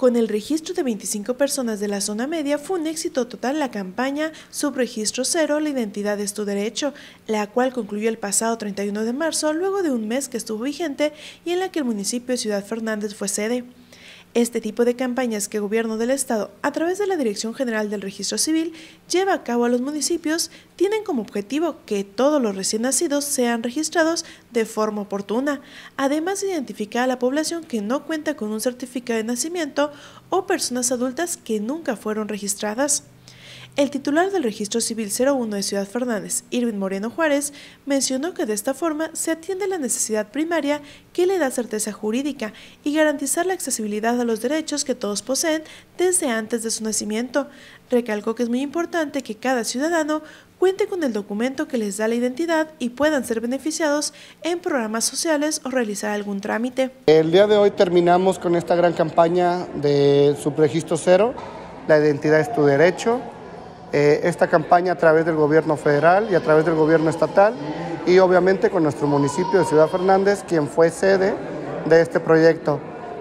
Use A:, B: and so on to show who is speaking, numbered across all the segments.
A: Con el registro de 25 personas de la zona media, fue un éxito total la campaña Subregistro Cero, la identidad es tu derecho, la cual concluyó el pasado 31 de marzo, luego de un mes que estuvo vigente y en la que el municipio de Ciudad Fernández fue sede. Este tipo de campañas que el Gobierno del Estado, a través de la Dirección General del Registro Civil, lleva a cabo a los municipios, tienen como objetivo que todos los recién nacidos sean registrados de forma oportuna, además de identificar a la población que no cuenta con un certificado de nacimiento o personas adultas que nunca fueron registradas. El titular del Registro Civil 01 de Ciudad Fernández, Irving Moreno Juárez, mencionó que de esta forma se atiende la necesidad primaria que le da certeza jurídica y garantizar la accesibilidad a los derechos que todos poseen desde antes de su nacimiento. Recalcó que es muy importante que cada ciudadano cuente con el documento que les da la identidad y puedan ser beneficiados en programas sociales o realizar algún trámite.
B: El día de hoy terminamos con esta gran campaña de Subregistro Cero, la identidad es tu derecho. Esta campaña a través del gobierno federal y a través del gobierno estatal y obviamente con nuestro municipio de Ciudad Fernández, quien fue sede de este proyecto.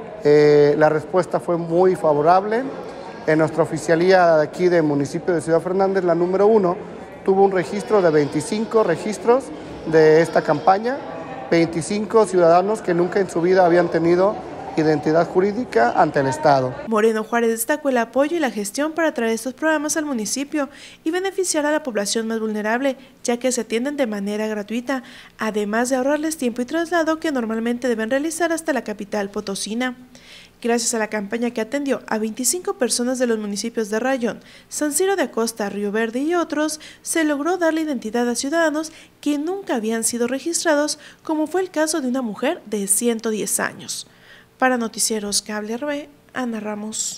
B: La respuesta fue muy favorable. En nuestra oficialía de aquí del municipio de Ciudad Fernández, la número 1, tuvo un registro de 25 registros de esta campaña, 25 ciudadanos que nunca en su vida habían tenido identidad jurídica ante el Estado.
A: Moreno Juárez destacó el apoyo y la gestión para traer estos programas al municipio y beneficiar a la población más vulnerable, ya que se atienden de manera gratuita, además de ahorrarles tiempo y traslado que normalmente deben realizar hasta la capital potosina. Gracias a la campaña que atendió a 25 personas de los municipios de Rayón, San Ciro de Acosta, Río Verde y otros, se logró darle identidad a ciudadanos que nunca habían sido registrados, como fue el caso de una mujer de 110 años. Para Noticieros Cable RB, Ana Ramos.